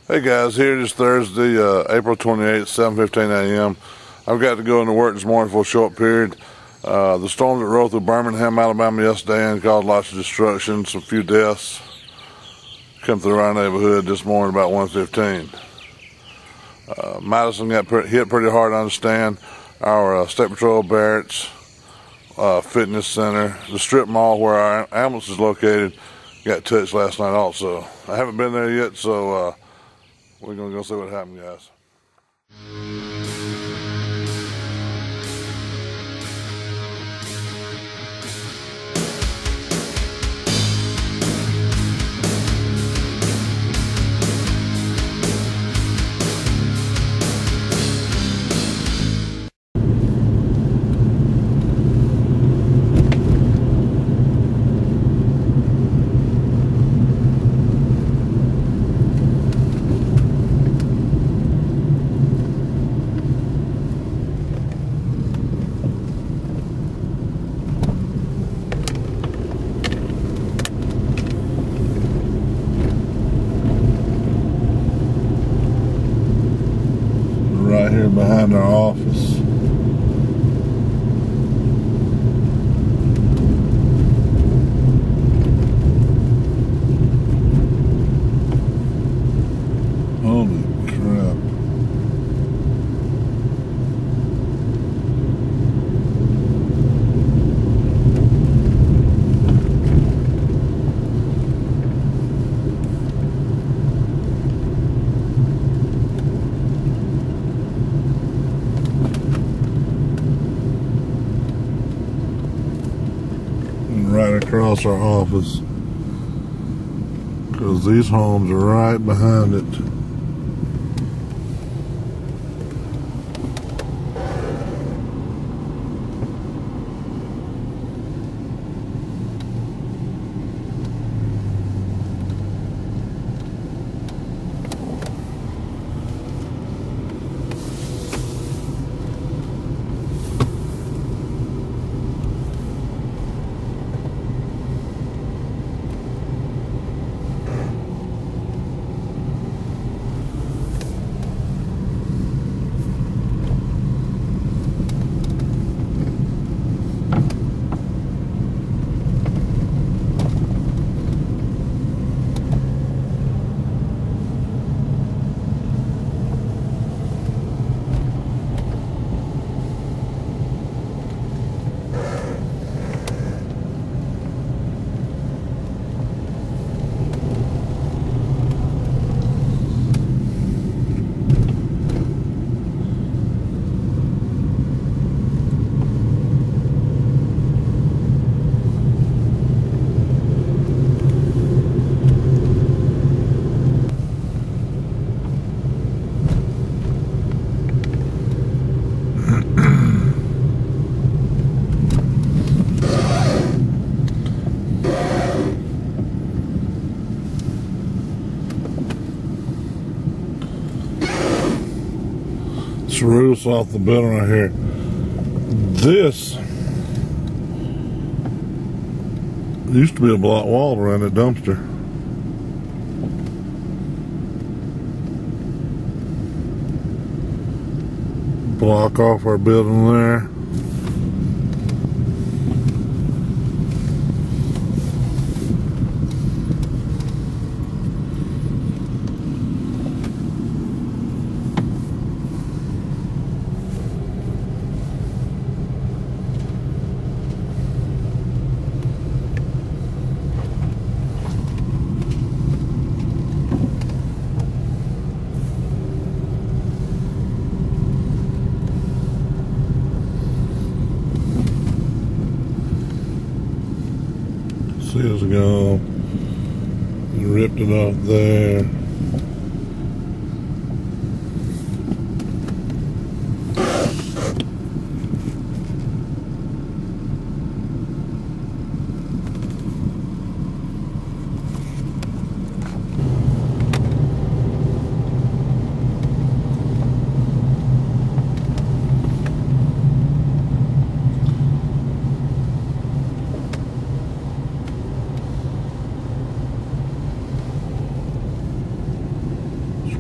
Hey guys, here it is Thursday, April 28th, 7:15 a.m. I've got to go into work this morning for a short period. The storms that rolled through Birmingham, Alabama yesterday and caused lots of destruction, some few deaths, come through our neighborhood this morning about 1:15. Madison got hit pretty hard, I understand. Our State Patrol barracks, fitness center, the strip mall where our ambulance is located got touched last night also. I haven't been there yet, so we're going to go see what happened, guys. Right here behind our office. Holy crap. Right across our office, because these homes are right behind it. This roof's off the building right here. This used to be a block wall around that dumpster. Block off our building there. See, it's gone. Ripped it off there.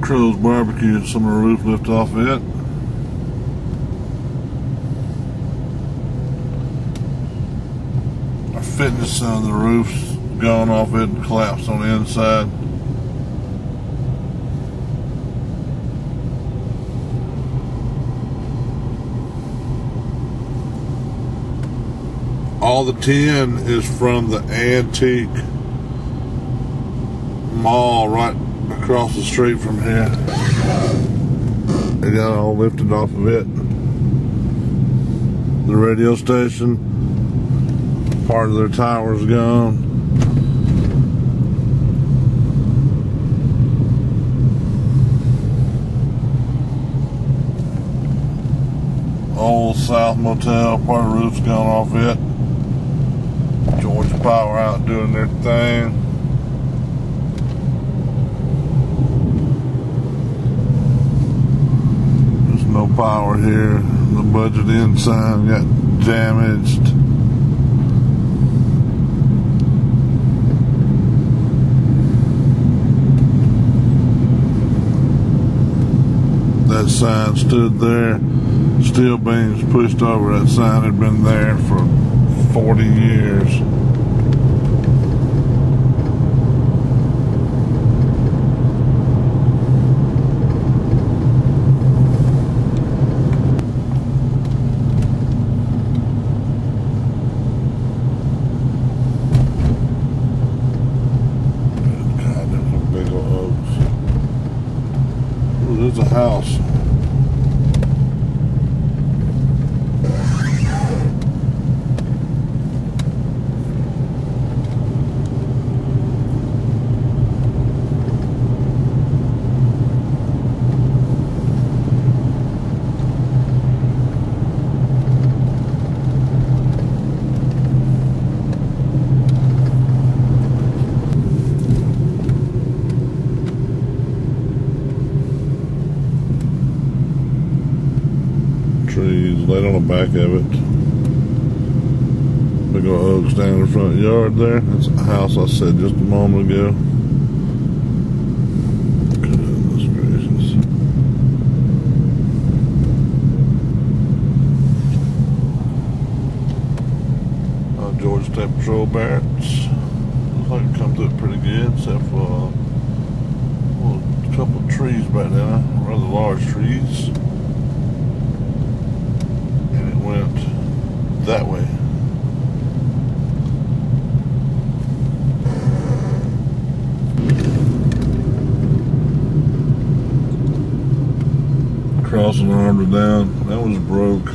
Crow's Barbecue, some of the roof lifted off it. Our fitness sign of the roof's gone off it and collapsed on the inside. All the tin is from the antique mall right across the street from here. They got it all lifted off of it. The radio station, part of their tower's gone. Old South Motel, part of the roof's gone off it. Georgia Power out doing their thing. There's no power here. The budget in sign got damaged. That sign stood there. Steel beams pushed over that sign had been there for 40 years. God, there's some big old oaks. Ooh, there's a house. Trees laid on the back of it. Big old oaks down in the front yard there. That's a house I said just a moment ago. Goodness gracious. Georgia State Patrol barracks. Looks like it comes up pretty good, except for a couple of trees back there, rather large trees. Went that way. Crossing arms down. That was broke.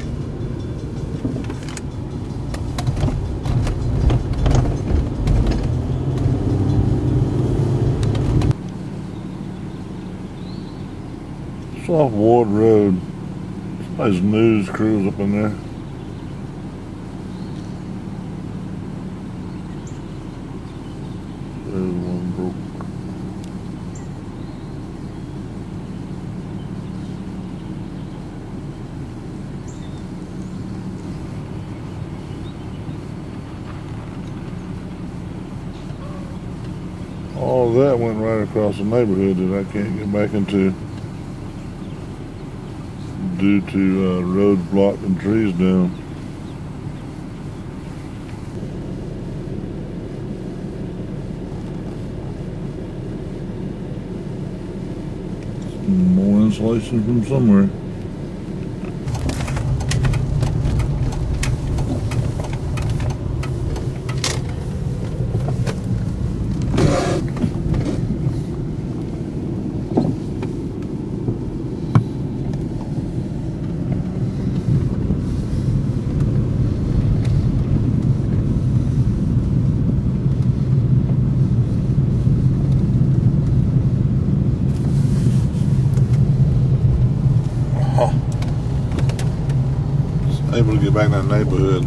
It's off Ward Road. There's news crews up in there. There's one broke. All of that went right across the neighborhood that I can't get back into due to roads blocked and trees down. More insulation from somewhere. Able to get back in that neighborhood.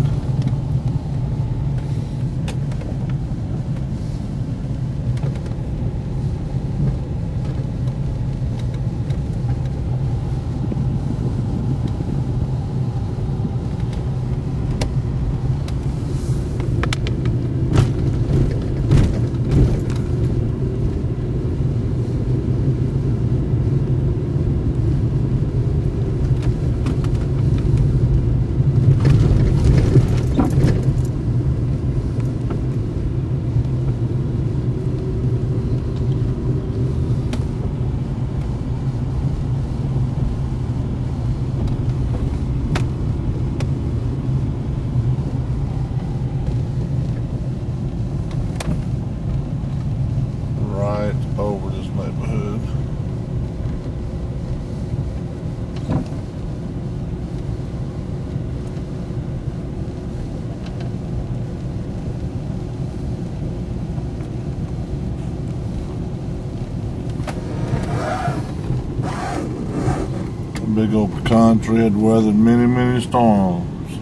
big old pecan tree had weathered many, many storms.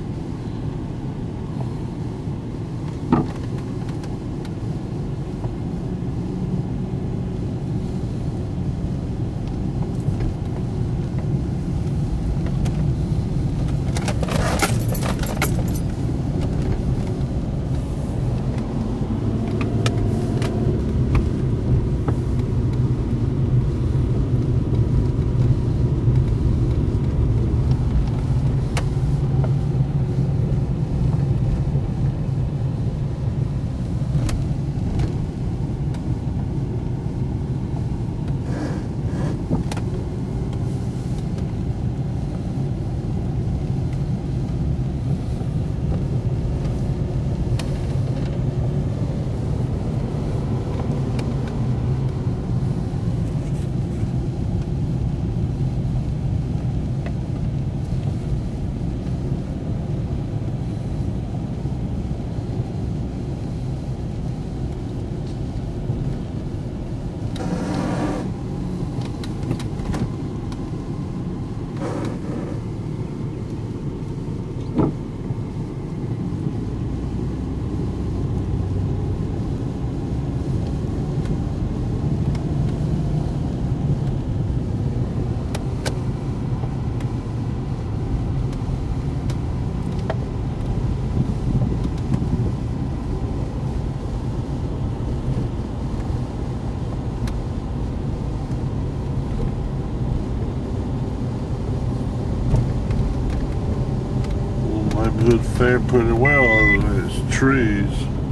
Neighborhood fared pretty well other than its trees.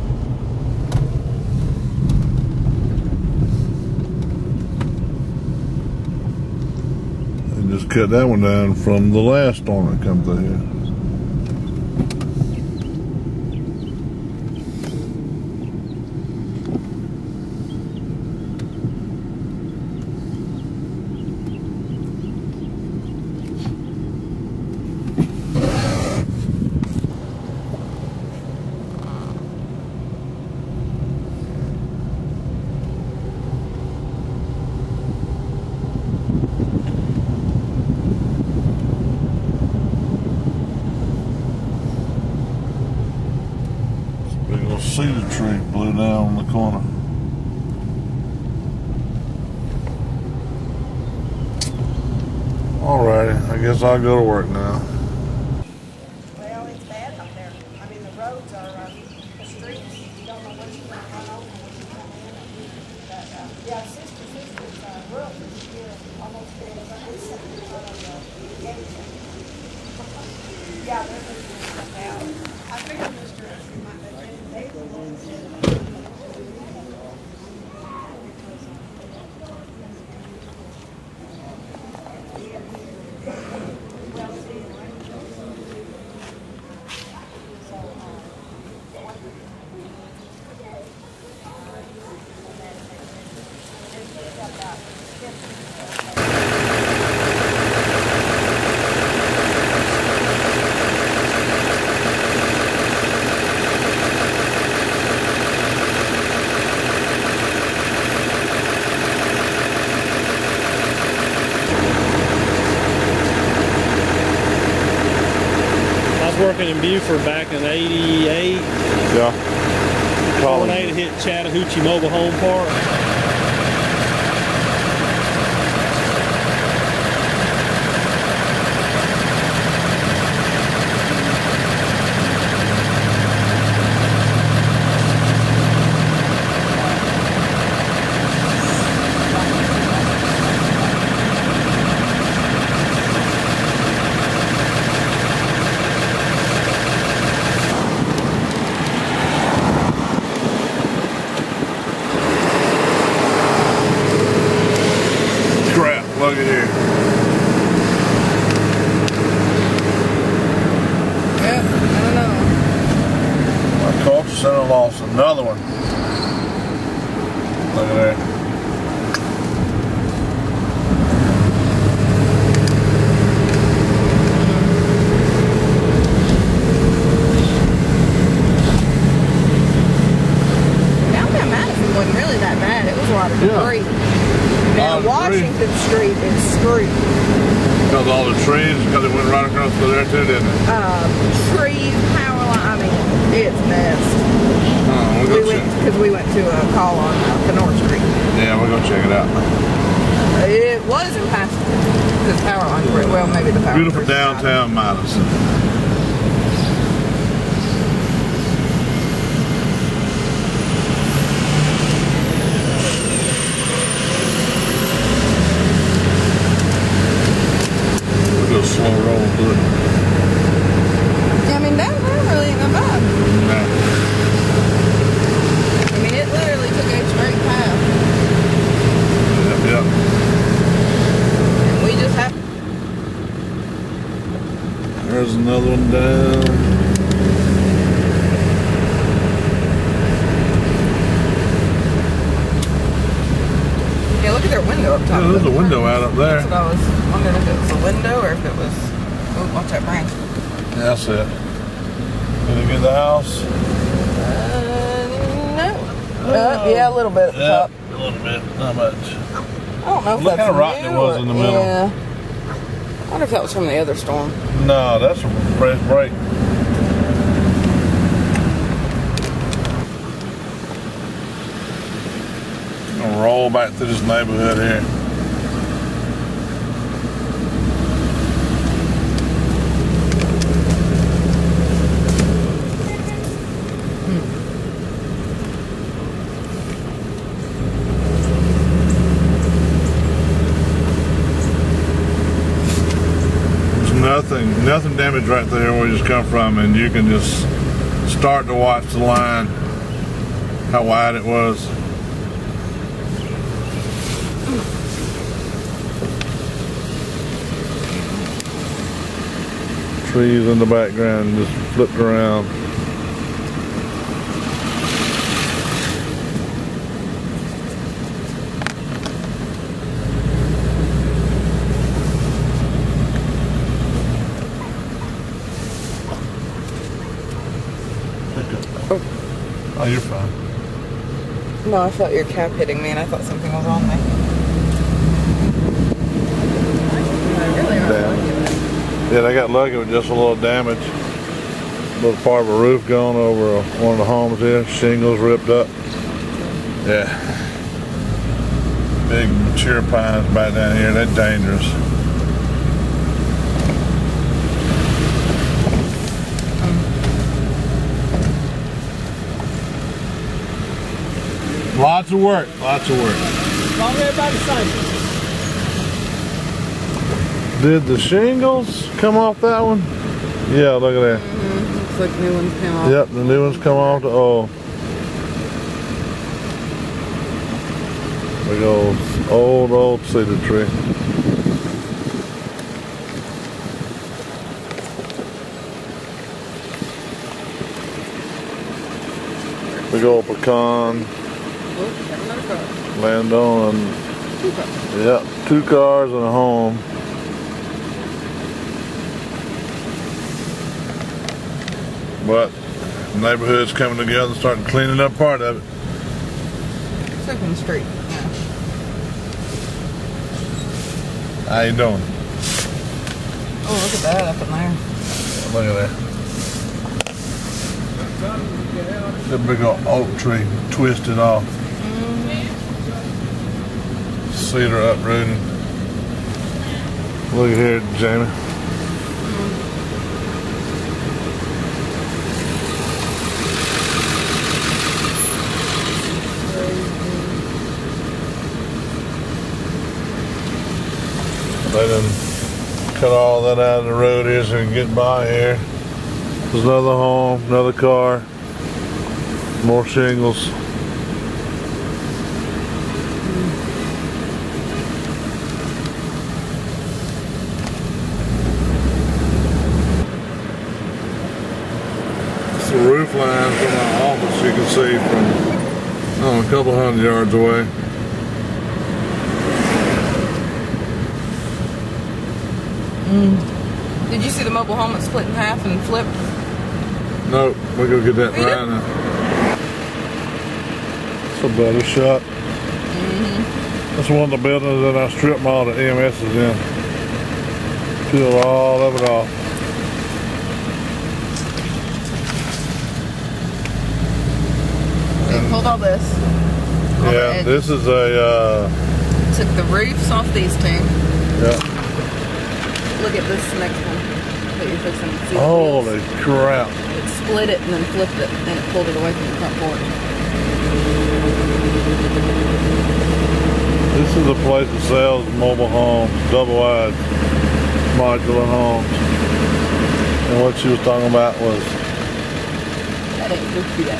And just cut that one down from the last storm that come through here. Cedar tree blew down in the corner. Alrighty, I guess I'll go to work now. Well, it's bad up there. I mean, the roads are, the streets, you don't know when you're going to run over, when you come in. But, yeah, sister's roof is here almost dead. It's sitting in front of the gate. Yeah, they're moving stuff out. I figured Mr. might have been they were the ones that working in Buford back in '88. Yeah. Tornado hit Chattahoochee Mobile Home Park. Look at here. Yep, I don't know. My culture center lost another one. Look at there. Downtown Madison wasn't really that bad. It was a lot of debris. Now Washington Street is screwed. Because all the trees, because it went right across through there too, didn't it? Trees, power line, I mean, it's messed. Because we went to a call on North Street. Yeah, we're gonna check it out. It was impassable because power lines were, well, maybe the power. Beautiful downtown Madison. We'll go slow roll through it. Yeah, I mean, downtown really ain't that bad. Yeah. I mean, it literally took a straight path. Yep. We just have. There's another one down. Yeah, look at their window up top. Yeah, there's a window out up there. That's what I was wondering if it was a window or if it was. Oh, watch that branch. Yeah, that's it. Did it get the house? No. Yeah, a little bit at the top. A little bit. Not much. I don't know if Look that's how rotten it was in the middle. Yeah. I wonder if that was from the other storm. No, that's a fresh break. Gonna roll back through this neighborhood here. Nothing damaged right there where we just come from, and you can just start to watch the line, how wide it was. Trees in the background just flipped around. Oh, you're fine. No, I felt your cap hitting me and I thought something was on me. Yeah, they got lucky with just a little damage. A little part of a roof gone over one of the homes here. Shingles ripped up. Yeah. Big mature pines back down here. They're dangerous. Lots of work, lots of work. As long as everybody's safe. Did the shingles come off that one? Yeah, look at that. Looks like new ones came off. Yep, the new ones come off. Oh. Big old cedar tree. Big old pecan. Land on, yeah, 2 cars and a home. But the neighborhood's coming together and starting cleaning up part of it. Second Street, yeah. How you doing? Oh, look at that up in there. Look at that. That big old oak tree twisted off. Cedar uprooting. Look at here, Jamie. They done cut all that out of the road here so we can get by here. There's another home, another car, more shingles. The roof line from my office you can see from a couple 100 yards away. Did you see the mobile home that split in half and flipped? Nope, we're gonna get that right now. It's a better shot. That's one of the buildings that our strip mall that EMS is in. Peel all of it off. They pulled all this. All the Yeah, edges. this is a, Took the roofs off these two. yeah. Look at this next one that you're fixing. See the Holy wheels? crap. It split it and then flipped it, and it pulled it away from the front porch. This is a place that sells mobile homes, double wide modular homes. And what she was talking about was That ain't goofy, that.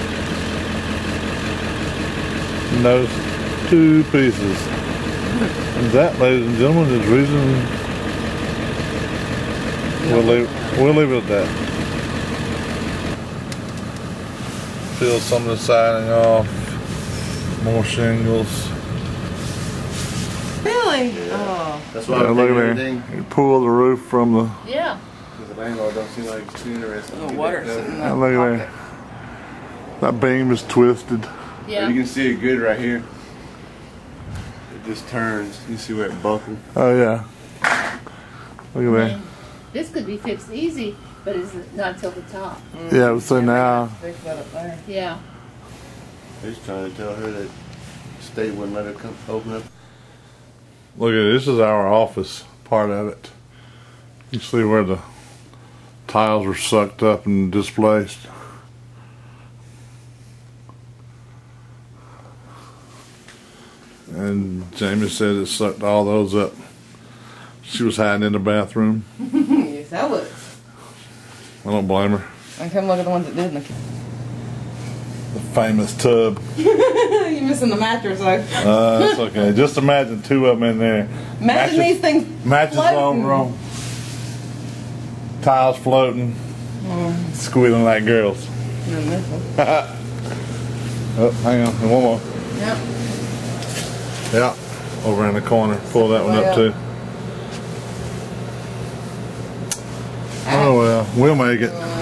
those two pieces. And that, ladies and gentlemen, is the reason we'll leave it at that. Peel some of the siding off, more shingles. Really? Oh. That's why Yeah, I'm look taking at everything. there. You pull the roof from the, Yeah. Because the landlord don't seem like too interested. The water sitting in that look at there. pocket. That beam is twisted. Yeah. You can see it good right here. It just turns. You see where it buckled. Oh yeah. Look at there. This could be fixed easy, but it's not till the top. Yeah, so now, Fix that up there. Yeah. They're just trying to tell her that the state wouldn't let her come open up. look at this is our office part of it. You see where the tiles were sucked up and displaced. And Jamie said it sucked all those up. She was hiding in the bathroom. Yes, I would. I don't blame her. And come look at the ones that did in the The famous tub. You're missing the mattress, though. It's okay. Just imagine two of them in there. Imagine these things Matches floating. on tiles floating. Squealing like girls. And then this one. Oh, hang on. And one more. Yep. Yeah. Over in the corner. Pull that one Way up up. too. Oh well. We'll make it.